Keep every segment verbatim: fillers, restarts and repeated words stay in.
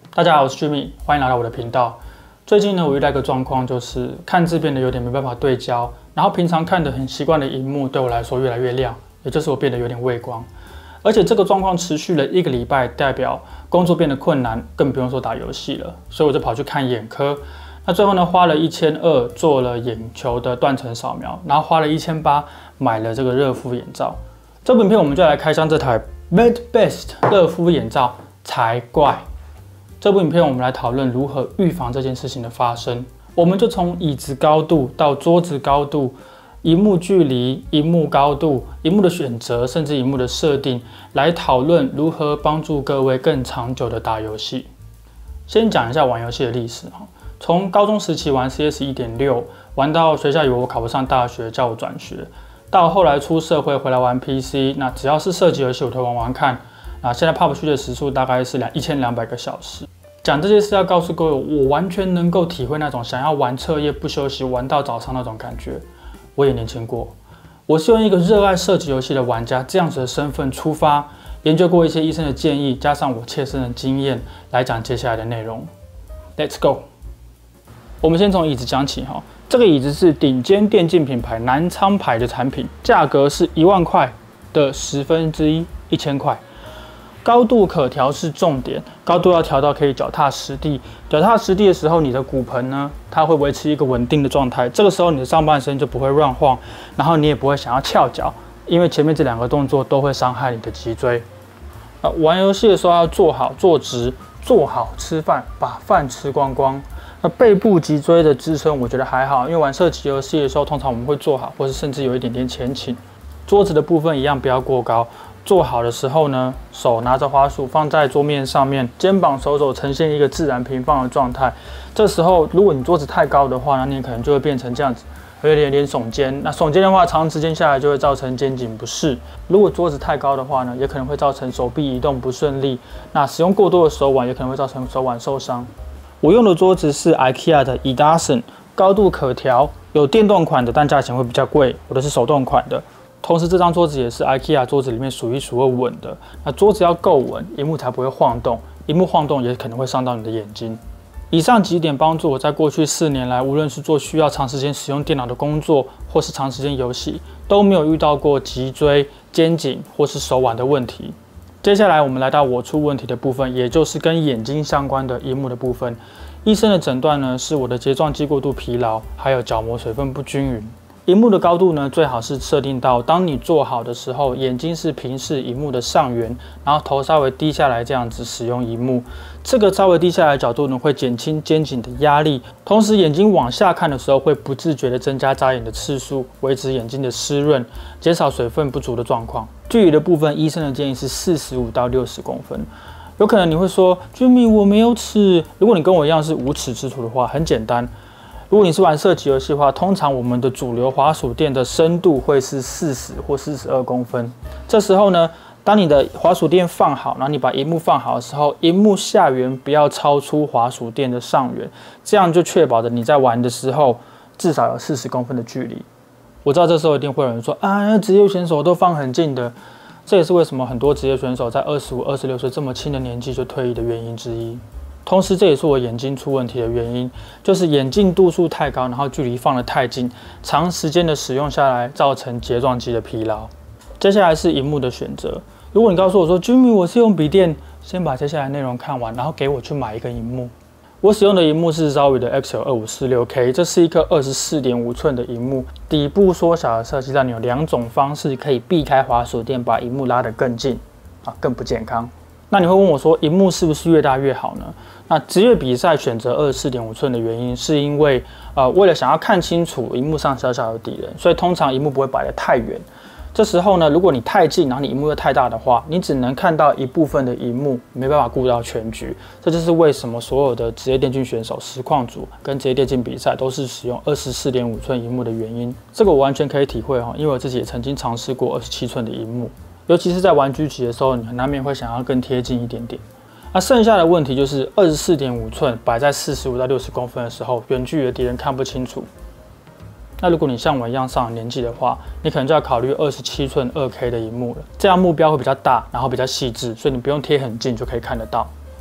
大家好，我是 Jimmy， 欢迎来到我的频道。最近呢，我遇到一个状况，就是看字变得有点没办法对焦，然后平常看得很习惯的荧幕对我来说越来越亮，也就是我变得有点畏光。而且这个状况持续了一个礼拜，代表工作变得困难，更不用说打游戏了。所以我就跑去看眼科。那最后呢，花了一千二做了眼球的断层扫描，然后花了一千八买了这个热敷眼罩。这部影片我们就来开箱这台 MedBest 热敷眼罩才怪。这部影片我们来讨论如何预防这件事情的发生。我们就从椅子高度到桌子高度、萤幕距离、萤幕高度、萤幕的选择，甚至萤幕的设定，来讨论如何帮助各位更长久的打游戏。先讲一下玩游戏的历史哈，从高中时期玩 C S 一点六， 玩到学校以为我考不上大学，叫我转学，到后来出社会回来玩 P C， 那只要是射击游戏我都玩玩看。那现在 P U B G 的时数大概是一千两百个小时。讲这些是要告诉各位，我完全能够体会那种想要玩彻夜不休息、玩到早上那种感觉。我也年轻过，我是用一个热爱射击游戏的玩家这样子的身份出发，研究过一些医生的建议，加上我切身的经验来讲接下来的内容。Let's go。我们先从椅子讲起哈，这个椅子是顶尖电竞品牌南昌牌的产品，价格是一万块的十分之一，一千块。高度可调是重点，高度要调到可以脚踏实地。脚踏实地的时候，你的骨盆呢，它会维持一个稳定的状态。这个时候，你的上半身就不会乱晃，然后你也不会想要翘脚，因为前面这两个动作都会伤害你的脊椎。呃，玩游戏的时候要坐好、坐直，坐好吃饭，把饭吃光光。那背部脊椎的支撑，我觉得还好，因为玩射击游戏的时候，通常我们会坐好，或是甚至有一点点前倾。桌子的部分一样不要过高。坐好的时候呢，手拿着滑鼠放在桌面上面，肩膀手肘呈现一个自然平放的状态。这时候，如果你桌子太高的话，那你可能就会变成这样子，有点点耸肩。那耸肩的话，长时间下来就会造成肩颈不适。如果桌子太高的话呢，也可能会造成手臂移动不顺利。那使用过多的手腕，也可能会造成手腕受伤。我用的桌子是 IKEA 的 Edason， 高度可调，有电动款的，但价钱会比较贵。我的是手动款的。同时，这张桌子也是 IKEA 桌子里面数一数二稳的。那桌子要够稳，萤幕才不会晃动。萤幕晃动也可能会伤到你的眼睛。以上几点帮助我在过去四年来，无论是做需要长时间使用电脑的工作，或是长时间游戏，都没有遇到过脊椎、肩颈或是手腕的问题。接下来，我们来到我出问题的部分，也就是跟眼睛相关的萤幕的部分。医生的诊断呢，是我的睫状肌过度疲劳，还有角膜水分不均匀。萤幕的高度呢，最好是设定到当你坐好的时候，眼睛是平视萤幕的上缘，然后头稍微低下来，这样子使用萤幕。这个稍微低下来的角度呢，会减轻肩颈的压力，同时眼睛往下看的时候，会不自觉的增加眨眼的次数，维持眼睛的湿润，减少水分不足的状况。距离的部分，医生的建议是四十五到六十公分。有可能你会说 ，Jimmy 我没有尺。如果你跟我一样是无尺之徒的话，很简单。如果你是玩射击游戏的话，通常我们的主流滑鼠垫的深度会是四十或四十二公分。这时候呢，当你的滑鼠垫放好，然后你把萤幕放好的时候，萤幕下缘不要超出滑鼠垫的上缘，这样就确保着你在玩的时候至少有四十公分的距离。我知道这时候一定会有人说啊，职业选手都放很近的，这也是为什么很多职业选手在二十五、二十六岁这么轻的年纪就退役的原因之一。同时，这也是我眼睛出问题的原因，就是眼镜度数太高，然后距离放得太近，长时间的使用下来，造成睫状肌的疲劳。接下来是萤幕的选择。如果你告诉我说 ，Jimmy 我是用笔电，先把接下来内容看完，然后给我去买一个萤幕。我使用的萤幕是 Zowie 的 X L 二五四六 K， 这是一颗 二十四点五寸的萤幕，底部缩小的设计让你有两种方式可以避开滑鼠垫，把萤幕拉得更近，啊，更不健康。那你会问我说，萤幕是不是越大越好呢？那职业比赛选择 二十四点五寸的原因，是因为呃，为了想要看清楚萤幕上小小的敌人，所以通常萤幕不会摆得太远。这时候呢，如果你太近，然后你萤幕又太大的话，你只能看到一部分的萤幕，没办法顾到全局。这就是为什么所有的职业电竞选手、实况组跟职业电竞比赛都是使用 二十四点五寸萤幕的原因。这个我完全可以体会哈，因为我自己也曾经尝试过二十七寸的萤幕。尤其是在玩狙击的时候，你难免会想要更贴近一点点。那剩下的问题就是二十四点五寸摆在四十五到六十公分的时候，远距离的敌人看不清楚。那如果你像我一样上了年纪的话，你可能就要考虑二十七寸二 K 的萤幕了，这样目标会比较大，然后比较细致，所以你不用贴很近就可以看得到。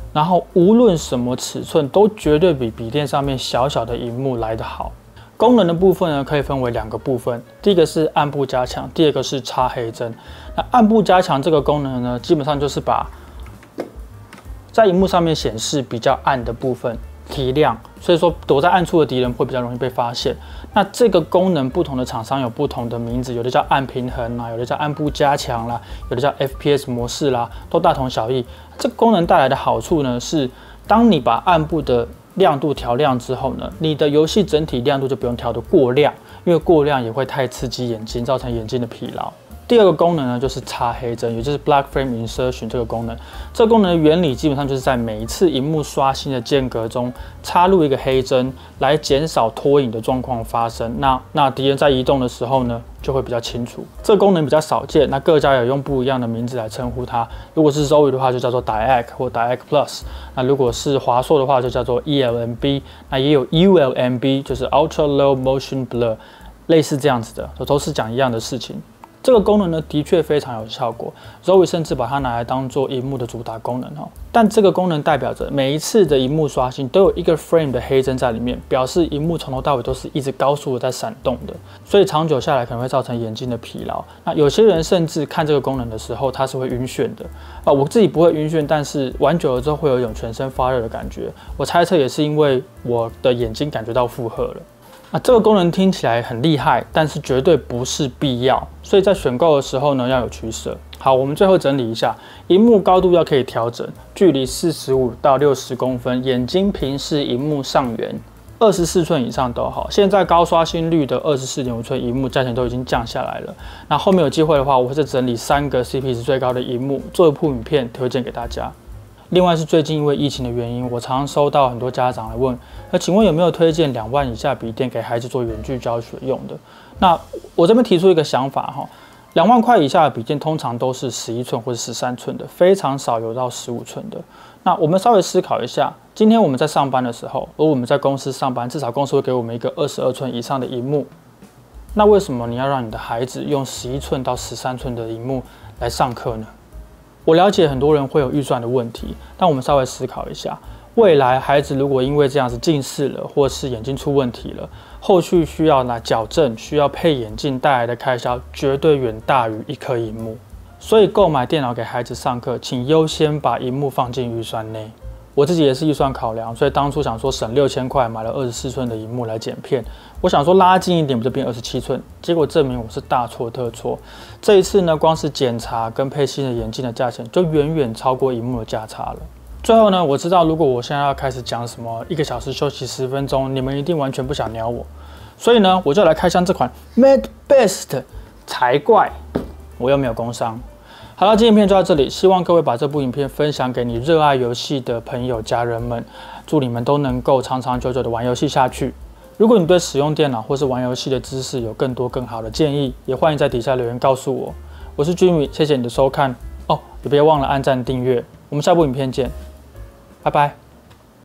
然后无论什么尺寸都绝对比笔电上面小小的萤幕来得好。功能的部分呢，可以分为两个部分，第一个是暗部加强，第二个是插黑针。那暗部加强这个功能呢，基本上就是把在萤幕上面显示比较暗的部分提亮，所以说躲在暗处的敌人会比较容易被发现。那这个功能不同的厂商有不同的名字，有的叫暗平衡啦，有的叫暗部加强啦，有的叫 F P S 模式啦，都大同小异。这个功能带来的好处呢，是当你把暗部的亮度调亮之后呢，你的游戏整体亮度就不用调得过亮，因为过亮也会太刺激眼睛，造成眼睛的疲劳。第二个功能呢，就是插黑针，也就是 Black Frame Insertion 这个功能。这个功能的原理基本上就是在每一次萤幕刷新的间隔中插入一个黑针，来减少拖影的状况发生。那那敌人在移动的时候呢，就会比较清楚。这个功能比较少见，那各家有用不一样的名字来称呼它。如果是 Zoe 的话，就叫做 Diac 或 Diac Plus。那如果是华硕的话，就叫做 E L M B。那也有 U L M B， 就是 Ultra Low Motion Blur， 类似这样子的，都是讲一样的事情。这个功能呢，的确非常有效果 ，Zoe 甚至把它拿来当做萤幕的主打功能哈。但这个功能代表着每一次的萤幕刷新都有一个 frame 的黑针在里面，表示萤幕从头到尾都是一直高速的在闪动的，所以长久下来可能会造成眼睛的疲劳。那有些人甚至看这个功能的时候，他是会晕眩的啊。我自己不会晕眩，但是玩久了之后会有一种全身发热的感觉。我猜测也是因为我的眼睛感觉到负荷了。那这个功能听起来很厉害，但是绝对不是必要，所以在选购的时候呢，要有取舍。好，我们最后整理一下，萤幕高度要可以调整，距离四十五到六十公分，眼睛平视萤幕上缘，二十四寸以上都好。现在高刷新率的二十四点五寸萤幕价钱都已经降下来了。那后面有机会的话，我会再整理三个 C P 值最高的萤幕，做一部影片推荐给大家。另外是最近因为疫情的原因，我常常收到很多家长来问，那请问有没有推荐两万以下笔电给孩子做远距教学用的？那我这边提出一个想法哈，两万块以下的笔电通常都是十一寸或者十三寸的，非常少有到十五寸的。那我们稍微思考一下，今天我们在上班的时候，而我们在公司上班，至少公司会给我们一个二十二寸以上的萤幕。那为什么你要让你的孩子用十一寸到十三寸的萤幕来上课呢？我了解很多人会有预算的问题，但我们稍微思考一下，未来孩子如果因为这样子近视了，或是眼睛出问题了，后续需要来矫正、需要配眼镜带来的开销，绝对远大于一颗萤幕。所以购买电脑给孩子上课，请优先把萤幕放进预算内。我自己也是预算考量，所以当初想说省六千块买了二十四寸的萤幕来剪片。我想说拉近一点不就变二十七寸，结果证明我是大错特错。这一次呢，光是检查跟配新的眼镜的价钱就远远超过萤幕的价差了。最后呢，我知道如果我现在要开始讲什么一个小时休息十分钟，你们一定完全不想鸟我，所以呢，我就来开箱这款 Mate Best 才怪，我又没有工商。好了，今天影片就到这里，希望各位把这部影片分享给你热爱游戏的朋友、家人们，祝你们都能够长长久久的玩游戏下去。如果你对使用电脑或是玩游戏的知识有更多更好的建议，也欢迎在底下留言告诉我。我是 Jimmy， 谢谢你的收看哦，也别忘了按赞订阅，我们下部影片见，拜拜。